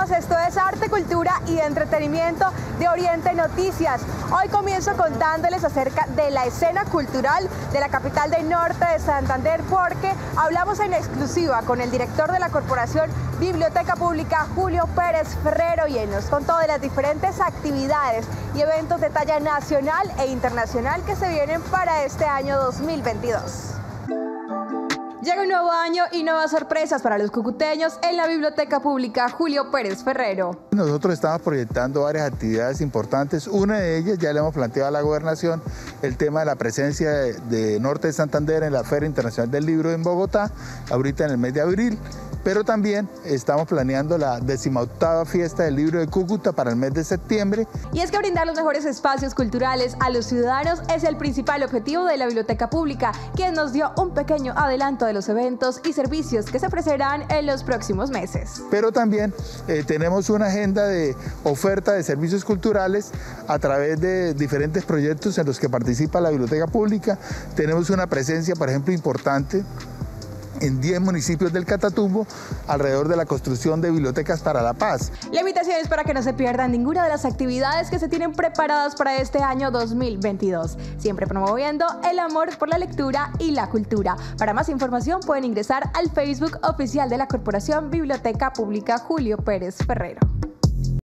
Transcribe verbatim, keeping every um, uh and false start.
Bienvenidos, esto es Arte, Cultura y Entretenimiento de Oriente Noticias. Hoy comienzo contándoles acerca de la escena cultural de la capital del norte de Santander, porque hablamos en exclusiva con el director de la Corporación Biblioteca Pública, Julio Pérez Ferrero, y él nos contó de las diferentes actividades y eventos de talla nacional e internacional que se vienen para este año dos mil veintidós. Llega un nuevo año y nuevas sorpresas para los cucuteños en la Biblioteca Pública Julio Pérez Ferrero. Nosotros estamos proyectando varias actividades importantes. Una de ellas ya le hemos planteado a la gobernación, el tema de la presencia de, de Norte de Santander en la Feria Internacional del Libro en Bogotá, ahorita en el mes de abril. Pero también estamos planeando la decimoctava fiesta del libro de Cúcuta para el mes de septiembre. Y es que brindar los mejores espacios culturales a los ciudadanos es el principal objetivo de la Biblioteca Pública, quien nos dio un pequeño adelanto de los eventos y servicios que se ofrecerán en los próximos meses. Pero también eh, tenemos una agenda de oferta de servicios culturales a través de diferentes proyectos en los que participa la Biblioteca Pública. Tenemos una presencia, por ejemplo, importante en diez municipios del Catatumbo, alrededor de la construcción de bibliotecas para la paz. La invitación es para que no se pierdan ninguna de las actividades que se tienen preparadas para este año dos mil veintidós, siempre promoviendo el amor por la lectura y la cultura. Para más información pueden ingresar al Facebook oficial de la Corporación Biblioteca Pública Julio Pérez Ferrero.